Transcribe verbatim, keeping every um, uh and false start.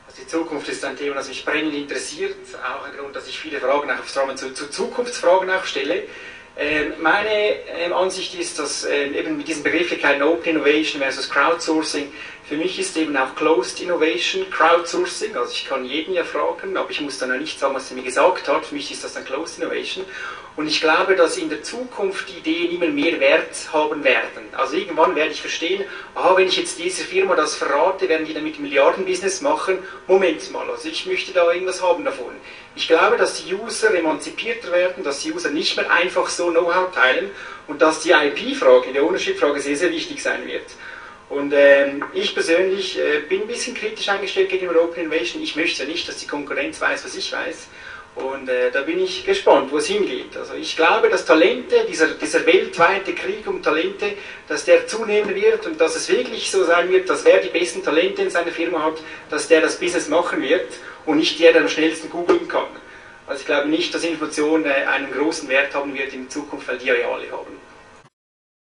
Also die Zukunft ist ein Thema, das mich brennend interessiert, auch ein Grund, dass ich viele Fragen auch auf zu, zu Zukunftsfragen auch stelle. Ähm, meine ähm, Ansicht ist, dass ähm, eben mit diesen Begrifflichkeiten Open Innovation versus Crowdsourcing, für mich ist eben auch Closed Innovation Crowdsourcing, also ich kann jeden ja fragen, aber ich muss dann auch nicht sagen, was er mir gesagt hat, für mich ist das dann Closed Innovation. Und ich glaube, dass in der Zukunft die Ideen immer mehr Wert haben werden. Also irgendwann werde ich verstehen, aha, wenn ich jetzt dieser Firma das verrate, werden die damit Milliardenbusiness machen. Moment mal, also ich möchte da irgendwas haben davon. Ich glaube, dass die User emanzipierter werden, dass die User nicht mehr einfach so Know-how teilen und dass die I P-Frage, die Ownership-Frage sehr, sehr wichtig sein wird. Und ähm, ich persönlich äh, bin ein bisschen kritisch eingestellt gegenüber Open Innovation. Ich möchte ja nicht, dass die Konkurrenz weiß, was ich weiß. Und äh, da bin ich gespannt, wo es hingeht. Also ich glaube, dass Talente, dieser, dieser weltweite Krieg um Talente, dass der zunehmen wird und dass es wirklich so sein wird, dass wer die besten Talente in seiner Firma hat, dass der das Business machen wird und nicht der, der am schnellsten googeln kann. Also ich glaube nicht, dass Information äh, einen großen Wert haben wird in Zukunft, weil die ja alle haben.